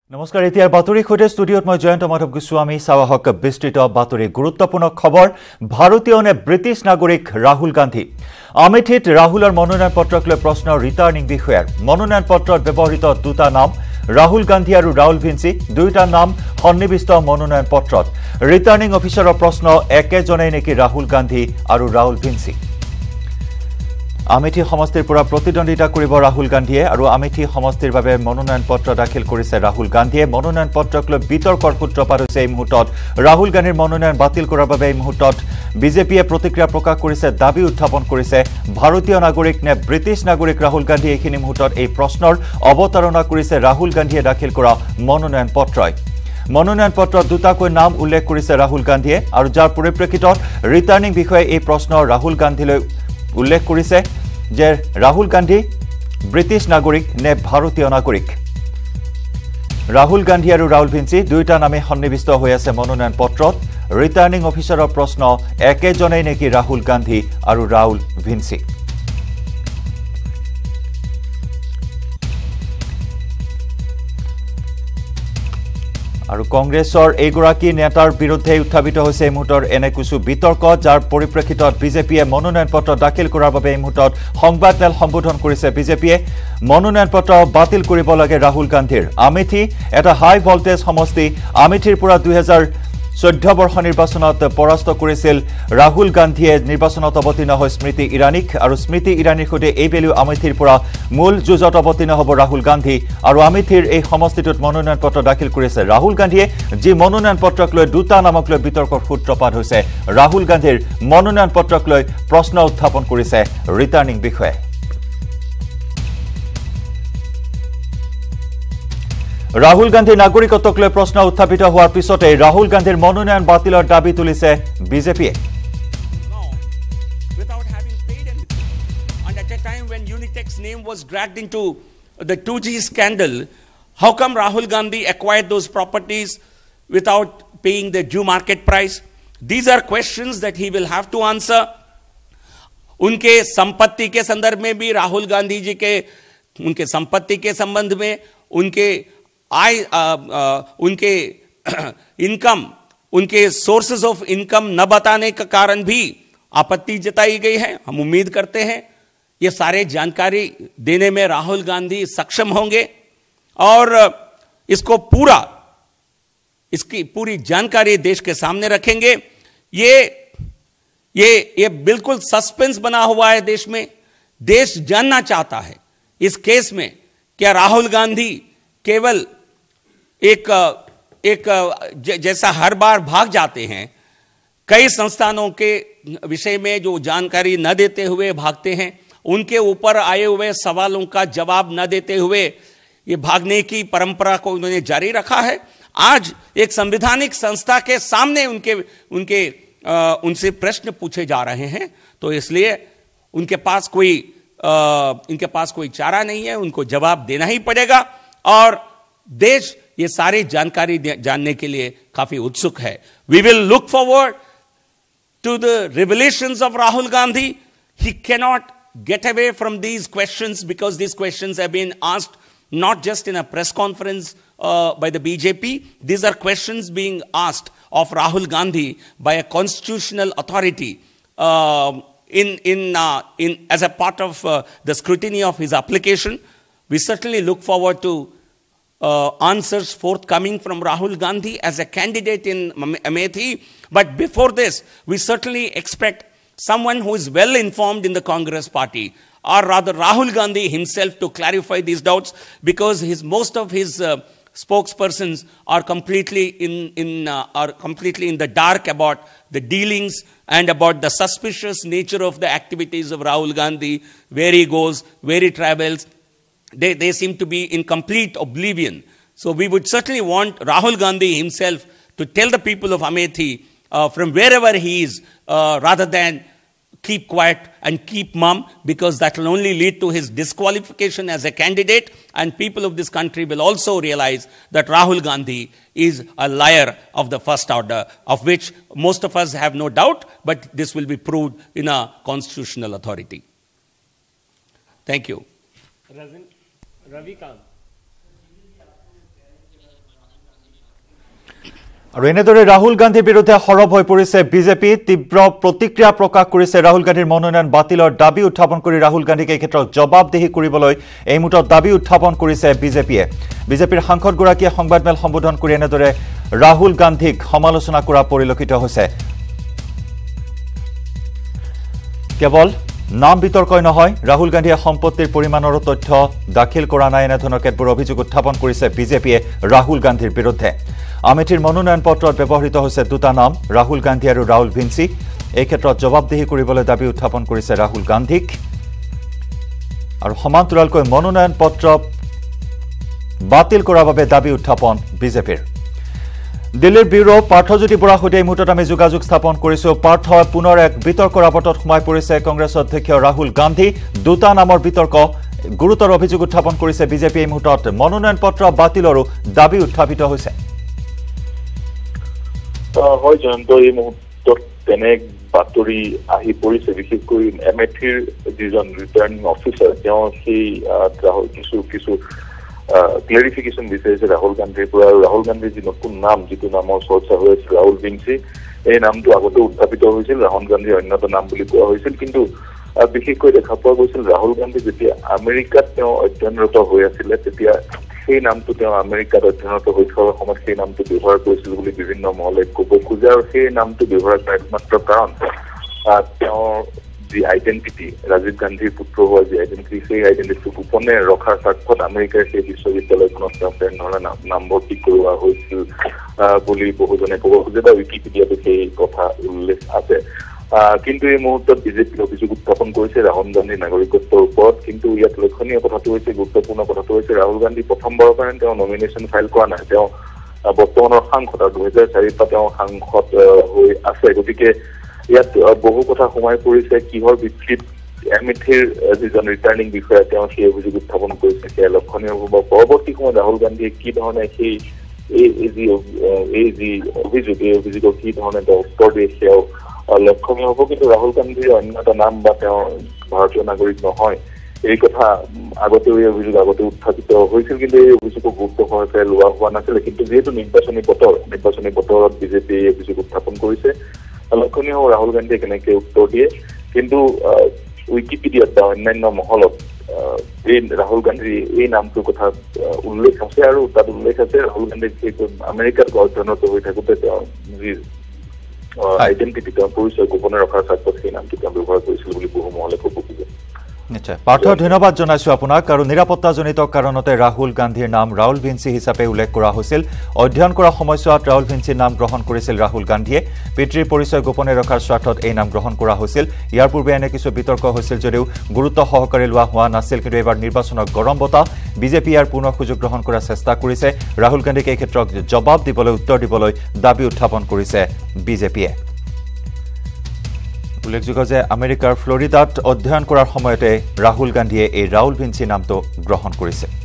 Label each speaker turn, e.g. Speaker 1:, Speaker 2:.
Speaker 1: নমস্কাৰ এতিয়া বাতৰি খোটে ষ্টুডিঅত মই জয়ন্ত মাধৱ গোস্বামী সাৱাহক বিস্তৃত বাতৰি গুৰুত্বপূৰ্ণ খবৰ ভাৰতীয় নে ব্ৰিটিছ নাগৰিক ৰাহুল গান্ধী আমেথিত ৰাহুলৰ মনোনয়ন পত্ৰক লৈ প্ৰশ্ন ৰিটাৰ্নিং বিষয়াৰ মনোনয়ন পত্ৰত ব্যৱহৃত দুটা নাম ৰাহুল গান্ধী আৰু ৰাহুল ভিনসি দুইটা নাম সন্নিবিষ্ট মনোনয়ন পত্ৰত ৰিটাৰ্নিং অফিচাৰৰ প্ৰশ্ন একেজনেই নেকি ৰাহুল গান্ধী আৰু ৰাহুল ভিনসি আমেথি সমষ্টিৰ পৰা প্ৰতিদ্বন্দ্বিতা কৰিব ৰাহুল গান্ধীয়ে আৰু আমেথি সমষ্টিৰ বাবে মনোনয়ন পত্ৰ দাখিল কৰিছে ৰাহুল গান্ধীয়ে মনোনয়ন পত্ৰক লৈ বিতৰ্কৰ সূত্ৰপাত হৈছে এই মুহূৰ্তত ৰাহুল গান্ধীৰ মনোনয়ন বাতিল কৰাৰ বাবে এই মুহূৰ্তত বিজেপিয়ে প্ৰতিক্ৰিয়া প্ৰকাশ কৰিছে দাবী উত্থাপন কৰিছে ভাৰতীয় নাগৰিক নে ব্ৰিটিছ নাগৰিক ৰাহুল গান্ধী এইখিনি মুহূৰ্তত এই প্ৰশ্নৰ অৱতাৰণা কৰিছে ৰাহুল গান্ধীয়ে দাখিল কৰা মনোনয়ন পত্ৰই মনোনয়ন পত্ৰত দুটাকৈ নাম উল্লেখ কৰিছে ৰাহুল গান্ধীয়ে আৰু যাৰ পৰিপ্ৰেক্ষিতত ৰিটাৰ্নিং বিষয়ে এই প্ৰশ্ন ৰাহুল গান্ধীলৈ উল্লেখ কৰিছে যে ৰাহুল গান্ধী ব্ৰিটিছ নাগৰিক নে ভাৰতীয় নাগৰিক ৰাহুল গান্ধী আৰু ৰাহুল ভিনসি দুইটা নামে সন্নিবিষ্ট হৈ আছে মনোনয়ন পত্ৰত ৰিটাৰ্নিং অফিচাৰৰ প্ৰশ্ন একেজনেই নেকি ৰাহুল গান্ধী আৰু ৰাহুল ভিনসি আৰু কংগ্ৰেছৰ এইগৰাকী নেতাৰ বিৰুদ্ধে উত্থাপিত হৈছে এই মুহূৰ্তৰ এনে কিছু বিতৰ্ক যাৰ পৰিপ্ৰেক্ষিতত বিজেপিয়ে মনোনয়ন পত্ৰ দাখিল কৰাৰ বাবে এই মুহূৰ্তত সংবাদমেল সম্বোধন কৰিছে বিজেপিয়ে মনোনয়ন পত্ৰ বাতিল কৰিব লাগে ৰাহুল গান্ধীৰ আমেথি এটা হাই ভল্টেজ সমষ্টি আমেথিৰ পৰা 2014 বৰ্ষ নিৰ্বাচনত পৰাস্ত কৰিছিল ৰাহুল গান্ধীয়ে নিৰ্বাচনত অৱতীৰ্ণ হৈ স্মৃতি ইৰাণীক আৰু স্মৃতি ইৰাণীৰ সৈতে এইবেলিও আমেথিৰ পৰা মূল যুঁজত অৱতীৰ্ণ হ'ব ৰাহুল গান্ধী আৰু আমেথিৰ এই সমষ্টিটোত মনোনয়ন পত্ৰ দাখিল কৰিছে ৰাহুল গান্ধীয়ে যি মনোনয়ন পত্ৰক লৈ দুটা নামক লৈ বিতৰ্কৰ সূত্ৰপাত হৈছে ৰাহুল গান্ধীৰ মনোনয়ন পত্ৰক লৈ প্ৰশ্ন উত্থাপন কৰিছে ৰিটাৰ্নিং বিষয়াই ৰাহুল গান্ধীৰ নাগৰিকত্বক লৈ প্ৰশ্ন উত্থাপিত হোৱাৰ পিছতে ৰাহুল গান্ধীৰ মনোনয়ন বাতিলৰ দাবী তুলিছে বিজেপিয়ে
Speaker 2: without having paid anything and at a time when Unitech's name was dragged into the 2G scandal how come Rahul Gandhi acquired those properties without paying the due market price these are questions that he will have to answer उनके संपत्ति के संदर्भ में भी राहुल गांधी जी के उनके संपत्ति के संबंध में उनके आय उनके इनकम उनके सोर्सेस ऑफ इनकम न बताने का कारण भी आपत्ति जताई गई है हम उम्मीद करते हैं ये सारे जानकारी देने में राहुल गांधी सक्षम होंगे और इसकी पूरी जानकारी देश के सामने रखेंगे ये बिल्कुल सस्पेंस बना हुआ है देश में देश जानना चाहता है इस केस में क्या राहुल गांधी केवल एक जैसा हर बार भाग जाते हैं कई संस्थानों के विषय में जो जानकारी न देते हुए भागते हैं उनके ऊपर आए हुए सवालों का जवाब न देते हुए ये भागने की परंपरा को उन्होंने जारी रखा है आज एक संवैधानिक संस्था के सामने उनसे प्रश्न पूछे जा रहे हैं तो इसलिए इनके पास कोई चारा नहीं है उनको जवाब देना ही पड़ेगा और देश ये सारी जानकारी जानने के लिए काफी उत्सुक है we will look forward to the revelations of Rahul Gandhi he cannot get away from these questions because these questions have been asked not just in a press conference by the BJP these are questions being asked of Rahul Gandhi by a constitutional authority as a part of the scrutiny of his application we certainly look forward to answers forthcoming from Rahul Gandhi as a candidate in Amethi. But before this, we certainly expect someone who is well informed in the Congress party, or rather Rahul Gandhi himself to clarify these doubts because most of his spokespersons are completely in the dark about the dealings and about the suspicious nature of the activities of Rahul Gandhi, where he goes, where he travels. They seem to be in complete oblivion. So we would certainly want Rahul Gandhi himself to tell the people of Amethi from wherever he is, rather than keep quiet and keep mum, because that will only lead to his disqualification as a candidate. And people of this country will also realize that Rahul Gandhi is a liar of the first order, of which most of us have no doubt, but this will be proved in a constitutional authority. Thank you.
Speaker 3: Ravikant.
Speaker 1: আৰু এনেদৰে ৰাহুল গান্ধীৰ বিৰুদ্ধে সৰব হৈ পৰিছে BJP তীব্ৰ প্ৰতিক্ৰিয়া প্ৰকাশ কৰিছে ৰাহুল গান্ধীৰ মনোনয়ন বাতিলৰ দাবী উত্থাপন কৰি ৰাহুল গান্ধীক এই ক্ষেত্ৰত জবাবদিহি কৰিবলৈ এই মুহূৰ্তত দাবী উত্থাপন কৰিছে বিজেপিয়ে বিজেপিৰ সাংসদগৰাকীয়ে সংবাদমেল সম্বোধন কৰি এনেদৰে ৰাহুল গান্ধীক সমালোচনা কৰা পৰিলক্ষিত হৈছে কেৱল নাম বিতৰ্কই নহয় ৰাহুল গান্ধীয়ে সম্পত্তিৰ পৰিমাণৰ তথ্য দাখিল কৰা নাই এনেধৰণৰ কেতবোৰ অভিযোগ উত্থাপন কৰিছে বিজেপিয়ে ৰাহুল গান্ধীৰ বিৰুদ্ধে আমেথিৰ মনোনয়ন পত্ৰত ব্যৱহৃত হৈছে দুটা নাম ৰাহুল গান্ধী আৰু ৰাহুল ভিনসি এই ক্ষেত্ৰত জবাবদিহি কৰিবলৈ দাবী উত্থাপন কৰিছে ৰাহুল গান্ধীক আৰু সমান্তৰালকৈ মনোনয়ন পত্ৰ বাতিল কৰাৰ বাবে দাবী উত্থাপন বিজেপিৰ দিল্লীৰ ব্যুৰো পাৰ্থজ্যোতি বৰাৰ সৈতে এই মুহূৰ্তত আমি যোগাযোগ স্থাপন কৰিছো পাৰ্থ পুনৰ এক বিতৰ্কৰ আৱতত সোমাই পৰিছে কংগ্ৰেছ অধ্যক্ষ ৰাহুল গান্ধী দুটা নামৰ বিতৰ্ক গুৰুতৰ অভিযোগ উত্থাপন কৰিছে বিজেপি এই মুহূৰ্তত মনোনয়ন পত্ৰ বাতিলৰো দাবী উত্থাপিত হৈছে
Speaker 3: হয় জয়ন্ত এই মুহূৰ্তত তেনে বাতৰি আহি পৰিছে বিশেষকৈ এমএথিৰ যিজন ৰিটাৰ্নিং অফিচাৰ তেওঁ সেই কিছু ক্লেৰিফিকেশ্যন বিচাৰিছে ৰাহুল গান্ধীৰ পৰা আৰু ৰাহুল গান্ধীৰ যি নতুন নাম যিটো নামৰ চৰ্চা হৈ আছে ৰাহুল ভিনসি এই নামটো আগতে উত্থাপিত হৈছিল ৰাহুল গান্ধীৰ অন্যতম নাম বুলি কোৱা হৈছিল কিন্তু বিশেষকৈ দেখা পোৱা গৈছিল ৰাহুল গান্ধী যেতিয়া আমেৰিকাত তেওঁ অধ্যয়নৰত হৈ আছিলে তেতিয়া সেই নামটো তেওঁ আমেৰিকাত অধ্যয়নৰত হৈ থকাৰ সময়ত সেই নামটো ব্যৱহাৰ কৰিছিল বুলি বিভিন্ন মহলে ক'ব খোজে আৰু সেই নামটো ব্যৱহাৰ কৰাৰ একমাত্ৰ কাৰণ তেওঁৰ যি আইডেণ্টিটি ৰাজীৱ গান্ধীৰ পুত্ৰ হোৱা যি আইডেণ্টিটি সেই আইডেণ্টিটিটো গোপনে ৰখাৰ স্বাৰ্থত আমেৰিকাৰ সেই বিশ্ববিদ্যালয়খনত তেওঁ তেনেধৰণে নামভৰ্তি কৰোৱা হৈছিল বুলি বহুজনে ক'ব খোজে বা উইকিপিডিয়াতো সেই কথা উল্লেখ আছে কিন্তু এই মুহূৰ্তত বিজেপিৰ অভিযোগ উত্থাপন কৰিছে ৰাহুল গান্ধীৰ নাগৰিকত্বৰ ওপৰত কিন্তু ইয়াত লক্ষণীয় কথাটো হৈছে গুৰুত্বপূৰ্ণ কথাটো হৈছে ৰাহুল গান্ধী প্ৰথমবাৰৰ কাৰণে তেওঁ নমিনেশ্যন ফাইল কৰা নাই তেওঁ বৰ্তমানৰ সাংসদ আৰু 2004 পৰা তেওঁ সাংসদ হৈ আছে গতিকে ইয়াত বহু কথা সোমাই পৰিছে কিহৰ ভিত্তিত এমএথিৰ যিজন ৰিটাৰ্নিং বিষয়া তেওঁ সেই অভিযোগ উত্থাপন কৰিছে সেয়া লক্ষণীয় হ'ব পৰৱৰ্তী সময়ত ৰাহুল গান্ধীয়ে কি ধৰণে সেই এই যি অভিযোগৰ কি ধৰণে তেওঁ উত্তৰ দিয়ে সেয়াও লক্ষণীয় হ'ব কিন্তু ৰাহুল গান্ধীৰ অন্য এটা নাম বা তেওঁ ভাৰতীয় নাগৰিক নহয় এই কথা এই অভিযোগ আগতে উত্থাপিত হৈছিল কিন্তু এই অভিযোগক গুৰুত্ব সহকাৰে লোৱা হোৱা নাছিলে কিন্তু যিহেতু নিৰ্বাচনী বতৰত বিজেপি এই অভিযোগ উত্থাপন কৰিছে লক্ষণীয় হ'ব ৰাহুল গান্ধীয়ে কেনেকে উত্তৰ দিয়ে কিন্তু উইকিপিডিয়াত বা অন্যান্য মহলত এই ৰাহুল গান্ধীৰ এই নামটোৰ কথা উল্লেখ আছে আৰু তাত উল্লেখ আছে ৰাহুল গান্ধী আমেৰিকাত অধ্যয়নৰত হৈ থাকোঁতে তেওঁ যি আইডেণ্টিটি তেওঁ পৰিচয় গোপনে ৰখাৰ স্বাৰ্থত সেই নামটো তেওঁ ব্যৱহাৰ কৰিছিল বুলি বহু মহলে ক'ব খোজে
Speaker 1: নিশ্চয় পাৰ্থ ধন্যবাদ জনাইছো আপোনাক আৰু নিৰাপত্তাজনিত কাৰণতে ৰাহুল গান্ধীৰ নাম ৰাহুল ভিনসি হিচাপে উল্লেখ কৰা হৈছিল অধ্যয়ন কৰা সময়ছোৱাত ৰাহুল ভিনসিৰ নাম গ্ৰহণ কৰিছিল ৰাহুল গান্ধীয়ে পিতৃৰ পৰিচয় গোপনে ৰখাৰ স্বাৰ্থত এই নাম গ্ৰহণ কৰা হৈছিল ইয়াৰ পূৰ্বে এনে কিছু বিতৰ্ক হৈছিল যদিও গুৰুত্ব সহকাৰে লোৱা হোৱা নাছিল কিন্তু এইবাৰ নিৰ্বাচনৰ গৰম বতাহ বিজেপি ইয়াৰ পুনৰ সুযোগ গ্ৰহণ কৰাৰ চেষ্টা কৰিছে ৰাহুল গান্ধীক এই ক্ষেত্ৰত জবাব দিবলৈ উত্তৰ দিবলৈ দাবী উত্থাপন কৰিছে বিজেপিয়ে উল্লেখযোগ্য যে আমেৰিকাৰ ফ্লৰিডাত অধ্যয়ন কৰাৰ সময়তে ৰাহুল গান্ধীয়ে এই ৰাহুল ভিনসি নামটো গ্ৰহণ কৰিছে